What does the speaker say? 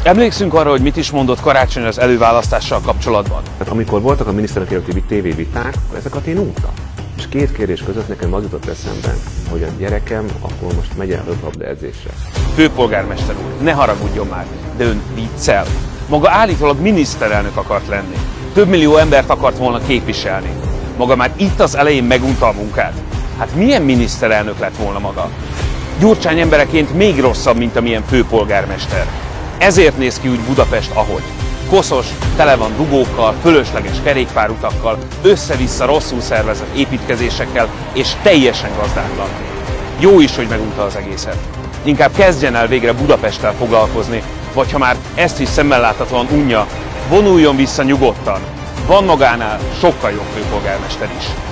Emlékszünk arra, hogy mit is mondott Karácsony az előválasztással kapcsolatban? Tehát amikor voltak a miniszterelnök jelölti tévéviták, ezeket én untam. És két kérdés között nekem az jutott eszembe, hogy a gyerekem akkor most megy el röplabdaedzésre. Főpolgármester úr, ne haragudjon már, de ön viccel. Maga állítólag miniszterelnök akart lenni. Több millió embert akart volna képviselni. Maga már itt az elején megunta a munkát. Hát milyen miniszterelnök lett volna maga? Gyurcsány embereként még rosszabb, mint amilyen főpolgármester. Ezért néz ki úgy Budapest, ahogy. Koszos, tele van dugókkal, fölösleges kerékpárutakkal, össze-vissza rosszul szervezett építkezésekkel és teljesen gazdátlan. Jó is, hogy megunta az egészet. Inkább kezdjen el végre Budapesttel foglalkozni, vagy ha már ezt is szemmel láthatóan unja, vonuljon vissza nyugodtan. Van magánál sokkal jobb főpolgármester is.